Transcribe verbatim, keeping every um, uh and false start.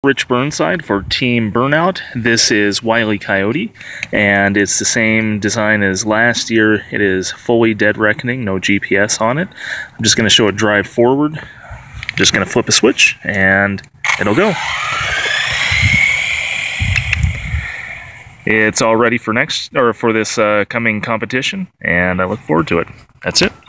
Rich Burnside for Team Burnout. This is Wile Coyote, and it's the same design as last year. It is fully dead reckoning, no G P S on it. I'm just going to show it drive forward. Just going to flip a switch, and it'll go. It's all ready for next or for this uh, coming competition, and I look forward to it. That's it.